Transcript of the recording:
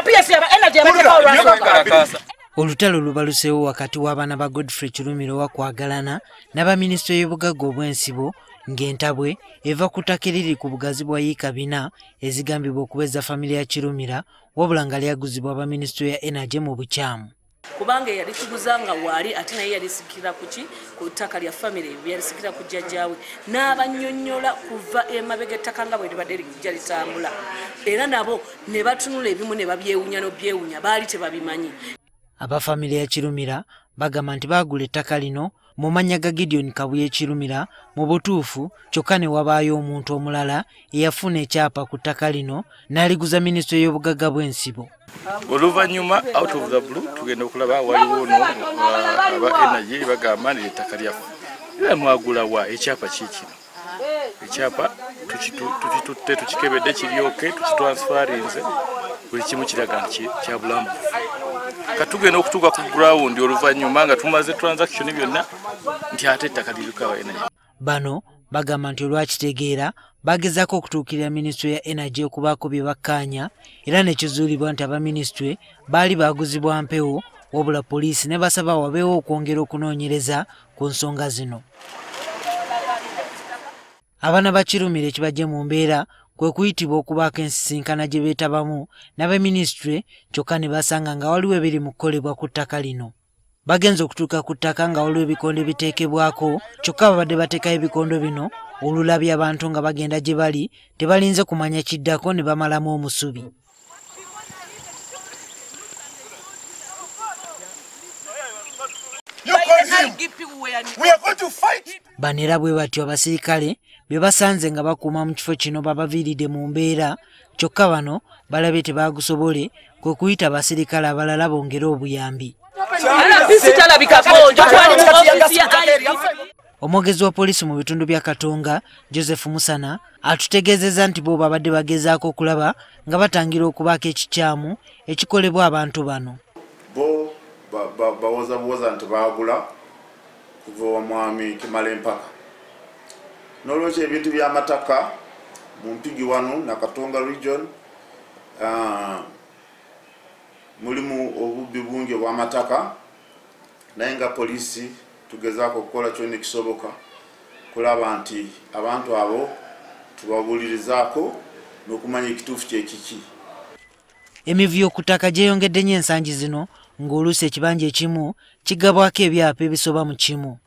PS ya energy abateka olwasa. Olutalo lubaluseewo wakati w'abaana ba Godfrey Kirumira owakwagalana n'abaminisitule y'obugagga obw'ensibo ng'entabwe eva ku ttaka eriri ku bugazi bwa yiika 4 ezigambibwa okuba famire ya Kirumira wabula nga lyaguzibwa abaminisitule ya energy mu bukyamu. Kubanga yali tuguzanga wali ate naye yali sikira kuki ku ttaka lya famire yali sikira ku jjajjaawe n'abanyonnyola kuva emabega ettaka nga bwe libadde lijja litambula era nabo ne batunula ebimu ne babyewunya n'obyewunya baali tebabimanyi. Abafamile ya Kirumira bagamba nti baagula ettaka lino mu mannya ga Gideon Kabuye Kirumira mu butuufu kyokka ne wabaayo omuntu omulala eyafuna ekyapa ku ttaka lino n'aliguza minisitule y'obugagga bw'ensibo. Oluvannyuma out of the blue tugenda okulaba waliwo no aba energy bagamba nti ettaka lyaffe era mwagula wa ekyapa kikino ekyapa tukitutte tukikebedde kiryoke tukitwansfarinze buli kimu kiraga nti kya bulamu. Katugenda okutuuka ku ground oluvannyuma nga tumaze transaction byonna nti ate ettaka lirikawa energy. Bano bagamba nti olwakitegeera bagezaako okutuukirira minisitule ya energy okubaako bye bakkaanya era ne kizuulibwa nti abaminisitule baali baaguzibwa mpewo wabula poliisi ne basaba wabeewo okwongera okunoonyereza ku nsonga zino. Abaana ba Kirumira ekibajje mu mbeera kwe kuyitibwa okubaako ensisinkana gye beetabamu n'abaminisitule kyokka ne basanga nga waliwo ebiri mu kukolebwa ku ttaka lino. Bagenze okutuuka ku ttaka nga waliwo ebikondo ebiteekebwako kyokka babadde bateekayo ebikondo bino olulabye abantu nga bagenda gye bali tebalinze kumanya kiddako ne bamalamu omusubi. Bano era bwe batyo abasirikale bye basanze nga bakuuma mu kifo kino babaviiridde mu mbeera kyokka bano balabye tebaagusobole kwe kuyita abasirikale abalala bongere obuyambi. Omwogezi wa poliisi mu bitundu bya Katonga Joseph Musana atutegeezezza nti bo babadde bagezaako okulaba nga batangira okubaako ekikyamu ekikolebwa abantu bano. Bo bawoza nti baagula kuva omwami Kimala empaka n'olwekyo ebintu by'amataka mu Mpigi wano na Katonga region mulimu obubbi bungi obw'amataka naye nga poliisi tugezaako okukola kyonna ekisoboka kulaba nti abantu abo tubabulirizaako n'okumanya ekituufu kyekiki. Emivuyo ku ttaka gyeyongedde nnyo ensangi zino ng'oluusi ekibanja ekimu kigabwako ebyapa ebisoba mu kimu.